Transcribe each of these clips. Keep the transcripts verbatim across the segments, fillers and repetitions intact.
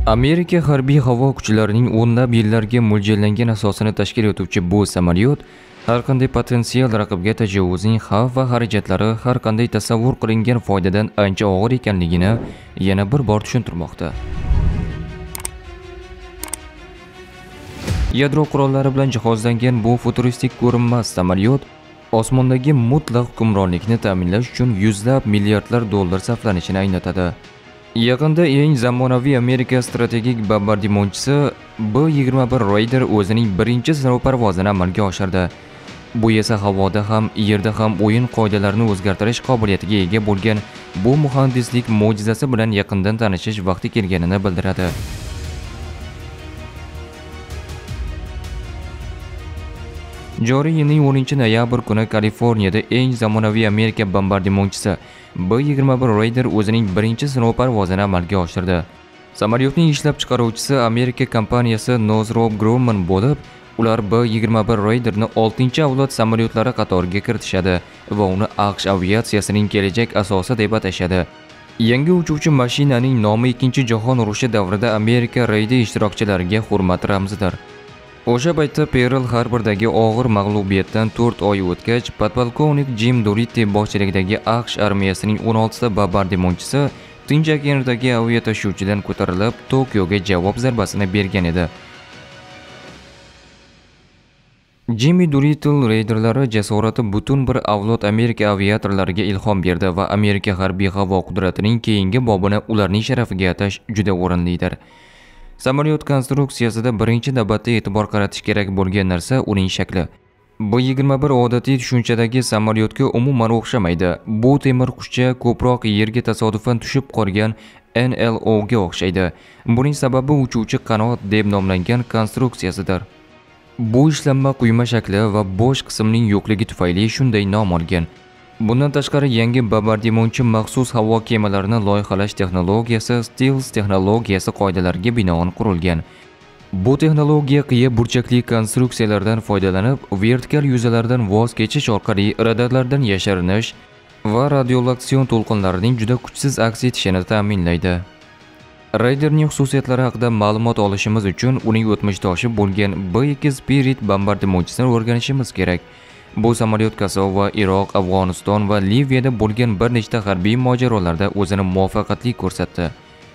Amerika harbiy havo kuchlarining o'nlab yillarga mo'ljallangan asosini tashkil etuvchi bu samolyot har qanday potensial raqibga tajovuzning xavf va xarajatlari har qanday tasavvur qilingan foydadan ancha og'ir ekanligini yana bir bor tushuntirmoqda. Yadro qurollari bilan jihozlangan bu futuristik ko'rinmas samolyot osmondagi mutlaq hukmronlikni ta'minlash uchun yuzlab milliardlar dollar sarflanishini anglatadi. Yaqinda eng zamonaviy Amerika strategik bombardimonchisi B yigirma bir Raider o'zining birinchi sinov parvozini amalga oshirdi. Bu esa havoda ham, yerda ham o'yin qoidalarini o'zgartirish qobiliyatiga ega bo'lgan bu muhandislik mo'jizasi bilan yaqindan tanishish vaqti kelganini bildiradi. Joriy yilning o'ninchi noyabr kuni Kaliforniyada eng zamonaviy Amerika bombardimonchisi B yigirma bir Raider o'zining birinchi sinov parvozini amalga oshirdi. Samolyotning ishlab chiqaruvchisi Amerika kompaniyasi Northrop Grumman bo'lib, ular B yigirma bir Raiderni oltinchi avlod samolyotlari qatoriga kiritishadi va uni AQSh aviatsiyasining kelajak asosi deb atashadi. Yangi uchuvchi mashinaning nomi Ikkinchi jahon urushi davrida Amerika reydi ishtirokchilariga hurmat ramzidir. O'sha paytda Pearl Harbordagi og'ir mag'lubiyatdan to'rt oy o'tgach, podpolkovnik Jim Doolittle boshchiligidagi AQSh armiyasining o'n oltita bombardimonchisi Tinch okeanidagi aviatashuvchidan ko'tarilib, Tokioga javob zarbasini bergan edi. Jimmy Doolittle reyderlari jasorati butun bir avlod Amerika aviatorlariga ilhom berdi va Amerika harbiy havo qudratining keyingi bobini ularning sharafiga atash juda o'rinlidir. Samolyot konstruksiyasida birinchi navbatda e'tibor qaratish kerak bo'lgan narsa uning shakli. Bu yigirma bir odatiy tushunchadagi samolyotga umuman o'xshamaydi. Bu temir qushcha ko'proq yerga tasodifan tushib qolgan N L O ga o'xshaydi. Buning sababi uchuvchi qanot deb nomlangan konstruksiyasidir. Bu ishlanma quyma shakli va bo'sh qismning yo'qligi tufayli shunday nom olgan. Bundan tashqari yangi bombardimonchi maxsus havo kemalarini loyihalash texnologiyasi Stealth texnologiyasi qoidalariga binoan qurilgan. Bu texnologiya qiya burchakli konstruksiyalardan foydalanib, vertikal yuzalardan voz kechish orqali radarlardan yashirinish va radioloksion to'lqinlarning juda kuchsiz aks etishini ta'minlaydi. Raiderning xususiyatlari haqida ma'lumot olishimiz uchun uning o'tmishdoshi bo'lgan B ikki Spirit bombardimonchisini o'rganishimiz kerak. Bu samolyot Kosovo, Iroq, Afg'oniston va Liviyada bo'lgan bir nechta harbiy mojarolarda o'zini muvaffaqiyatli ko'rsatdi.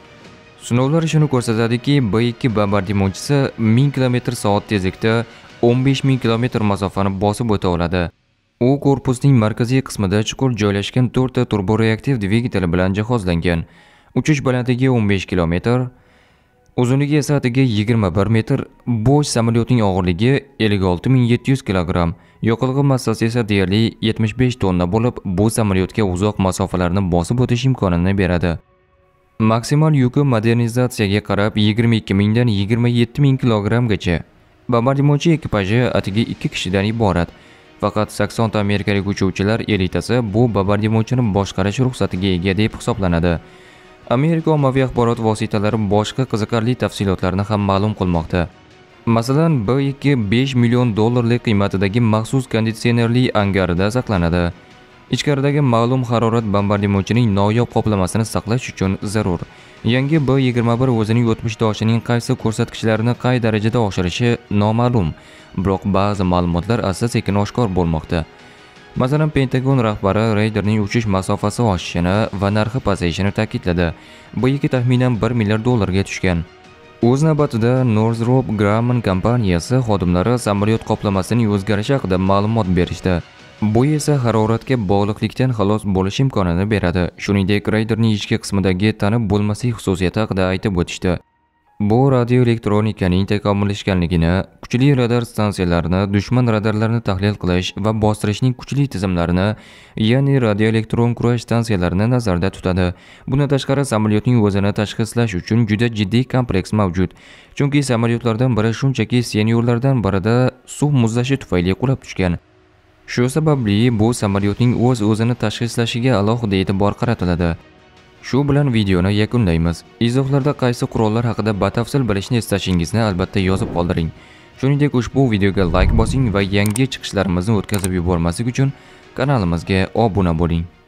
Sinovlar shuni ko'rsatadiki, B ikki bombardimonchisi ming kilometr soat tezlikda o'n besh ming kilometr masofani bosib o'ta oladi. U korpusning markaziy qismida chuqur joylashgan to'rtta turboreaktiv dvigatel bilan jihozlangan. Uchish balandligi o'n besh kilometr, uzunligi esa atigi yigirma bir metr. Bo'sh samolyotning og'irligi ellik olti ming yetti yuz kilogramm. Yoqilg'i massasi esa deyarli yetmish besh tonna bo'lib, bu samolyotga uzoq masofalarni bosib o'tish imkonini beradi. Maksimal yuki modernizatsiyaga qarab yigirma ikki mingdan yigirma yetti ming kilogrammgacha. Bombardimonchi ekipaji atigi ikki kishidan iborat. Faqat sakson ta amerikalik uchuvchilar elitasi bu bombardimonchini boshqarish ruxsatiga ega deb hisoblanadi. Amerika ommaviy axborot vositalari boshqa qiziqarli tafsilotlarni ham ma'lum qilmoqda. Masalan, B ikki besh million dollarlik qiymatidagi maxsus konditsionerli angarida saqlanadi. Ichkaridagi ma'lum harorat bombardimonchining noyob qoplamasini saqlash uchun zarur. Yangi B yigirma bir o'zining o'tmishdoshining qaysi ko'rsatkichlarini qay darajada oshirishi noma'lum, biroq ba'zi ma'lumotlar asta-sekin oshkor bo'lmoqda. Masalan, Pentagon rahbari Raiderning uchish masofasi oshishini va narxi pasayishini ta'kidladi. Bu ikki taxminan bir milliard dollarga tushgan. O'z navbatida Northrop Grumman kompaniyasi xodimlari samolyot qoplamasining o'zgarishi haqida ma'lumot berishdi. Bu esa haroratga bog'liqlikdan xalos bo'lish imkonini beradi. Shuningdek, Raiderning ichki qismidagi tanib bo'lmaslik xususiyati haqida aytib o'tishdi. Bu radioelektronikaning takomillashganligini, kuchli radar stansiyalarini, dushman radarlarini tahlil qilish va bostirishning kuchli tizimlarini, ya'ni radioelektron kurash stansiyalarini nazarda tutadi. Bundan tashqari, samolyotning o'zini tashxislash uchun juda jiddiy kompleks mavjud. Chunki samolyotlardan biri shunchaki senyorlardan birida suv muzlashi tufayli qulab tushgan. Shu sababli bu samolyotning o'z-o'zini tashxislashiga alohida e'tibor qaratiladi. Shu bilan videoni yakunlaymiz. Izohlarda qaysi qurollar haqida batafsil bilishni istashingizni albatta yozib qoldiring. Shuningdek, ushbu videoga like bosing va yangi chiqishlarimizni o'tkazib yubormaslik uchun kanalimizga obuna bo'ling.